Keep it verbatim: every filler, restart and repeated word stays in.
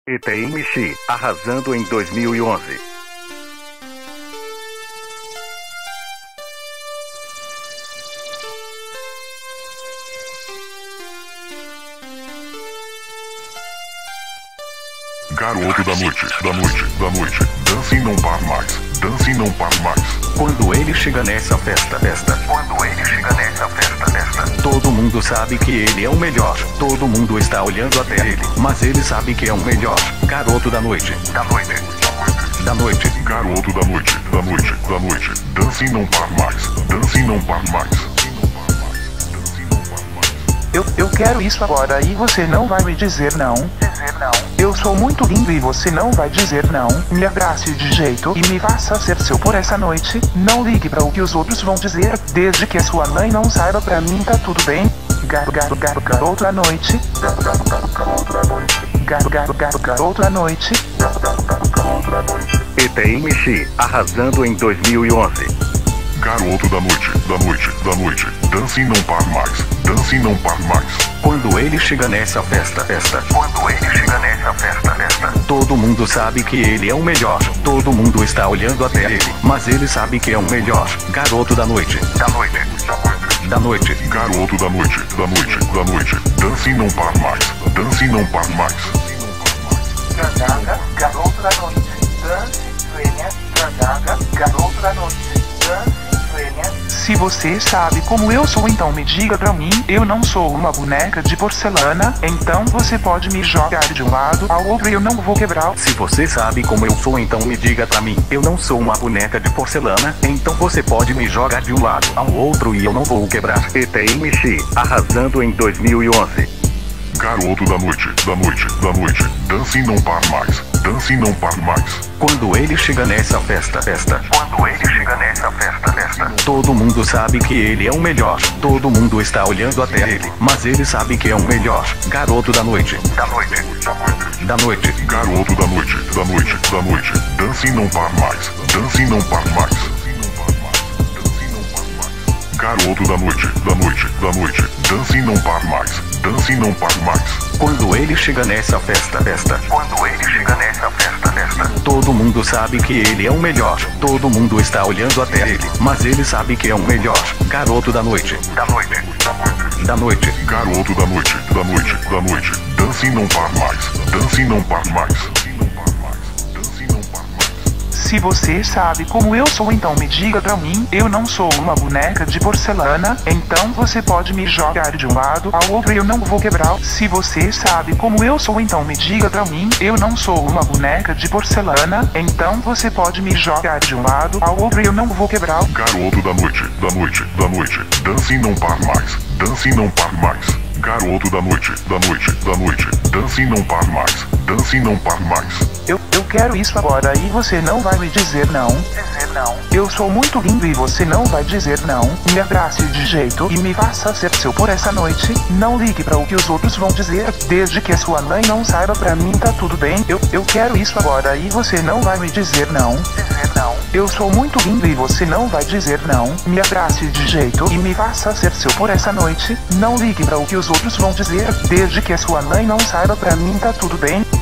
E T M X, arrasando em dois mil e onze. Garoto da noite, da noite, da noite, dança e não para mais, dança e não para mais. Quando ele chega nessa festa, festa. Quando ele chega nessa festa, festa. Todo mundo sabe que ele é o melhor. Todo mundo está olhando até ele, mas ele sabe que é o melhor. Garoto da noite, da noite, da noite. Garoto da noite, da noite, da noite, dança e não para mais, dança e não para mais. Eu, eu quero isso agora e você não vai me dizer não. Dizer não. Eu sou muito lindo e você não vai dizer não. Me abrace de jeito e me faça ser seu por essa noite. Não ligue para o que os outros vão dizer. Desde que a sua mãe não saiba, pra mim tá tudo bem. Garo, garo, garo, garoto da noite. Garo, garo, garo, garoto da noite. Garo, garo, garo, garoto da noite. Garo, garo, garo, garoto da noite. E T M X, arrasando em dois mil e onze. Garoto da noite, da noite, da noite, dança e não para mais, dança e não para mais. Quando ele chega nessa festa, festa. Quando ele chega nessa festa, festa. Todo mundo sabe que ele é o melhor. Todo mundo está olhando até ele, mas ele sabe que é o melhor. Garoto da noite, Da noite, da noite, da noite. Garoto da noite, da noite, da noite, dança e não para mais, dança e não para mais. Trajaga, garoto da noite. Dance, venha, trajaga, garoto da noite. Dance. Se você sabe como eu sou, então me diga pra mim. Eu não sou uma boneca de porcelana, então você pode me jogar de um lado ao outro e eu não vou quebrar. Se você sabe como eu sou, então me diga pra mim. Eu não sou uma boneca de porcelana, então você pode me jogar de um lado ao outro e eu não vou quebrar. E T M X, arrasando em dois mil e onze. Garoto da noite, da noite, da noite, dança e não para mais, dança e não para mais. Quando ele chega nessa festa, festa. Quando ele chega nessa festa, festa. Todo mundo sabe que ele é o melhor. Todo mundo está olhando até ele, mas ele sabe que é o melhor. Garoto da noite, Da noite, da noite, da noite. Garoto da noite, da noite, da noite, dança e não para mais, dança e não para mais. Garoto da noite, da noite, da noite, dança e não para mais, dança e não para mais. Quando ele chega nessa festa, festa. Quando ele chega nessa festa, festa. Todo mundo sabe que ele é o melhor. Todo mundo está olhando até ele, mas ele sabe que é o melhor. Garoto da noite, Da noite, da noite, da noite. Garoto da noite, da noite, da noite, dança e não para mais, dança e não para mais. Se você sabe como eu sou, então me diga pra mim. Eu não sou uma boneca de porcelana, então você pode me jogar de um lado ao outro e eu não vou quebrar. Se você sabe como eu sou, então me diga pra mim. Eu não sou uma boneca de porcelana, então você pode me jogar de um lado ao outro e eu não vou quebrar. Garoto da noite, da noite, da noite, dança e não para mais, dança e não para mais. Garoto da noite, da noite, da noite, dança e não para mais, dança e não para mais. Eu, eu quero isso agora e você não vai me dizer não. Dizer não. Eu sou muito lindo e você não vai dizer não. Me abrace de jeito e me faça ser seu por essa noite. Não ligue para o que os outros vão dizer. Desde que a sua mãe não saiba, pra mim tá tudo bem. Eu, eu quero isso agora e você não vai me dizer não. Dizer não. Eu sou muito lindo e você não vai dizer não. Me abrace de jeito e me faça ser seu por essa noite. Não ligue para o que os outros vão dizer. Desde que a sua mãe não saiba, pra mim tá tudo bem.